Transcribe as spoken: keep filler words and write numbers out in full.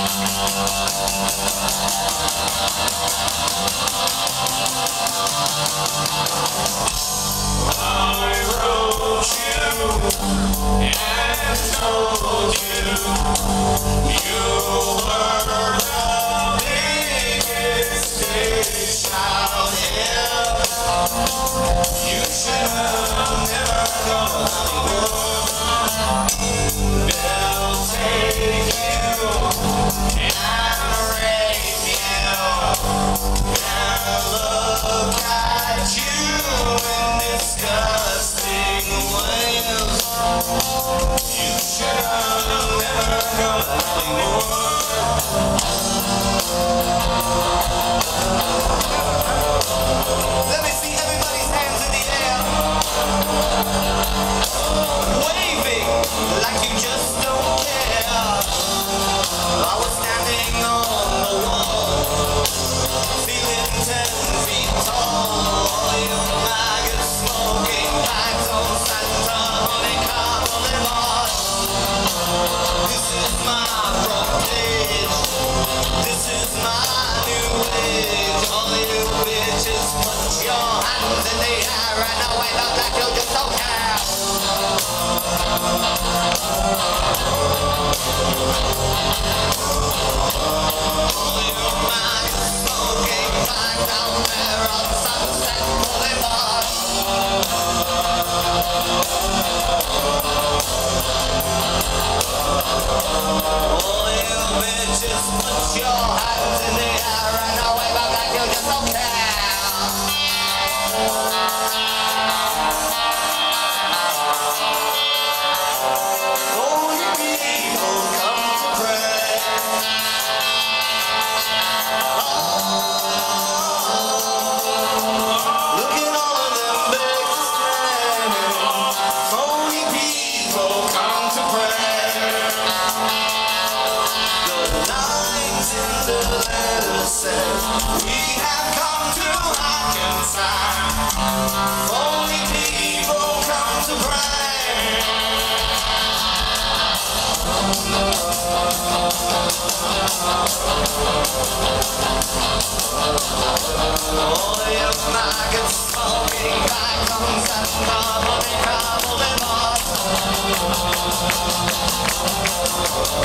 wrote you and told you you were the biggest fish out here. You should have never gone Hollywood. They'll take you and rape you. Now look at you in disgusting ways. You should have never gone Hollywood. Let me see everybody's hands in the air, waving like you just don't care. I was standing on the wall, feeling ten feet tall. All you maggots smoking bags on Santa Monica Boulevard. This is my front page, this is my new age. All you bitches, put your hands in the air and away the black, you just don't care. All you maggots smoking back down there on Sunset Boulevard. All you bitches, put your hands in the air and away the black, you just don't care. We have come to Hackensack. Only people come to pray. All you maggots smoking back on Santa Monica Boulevard.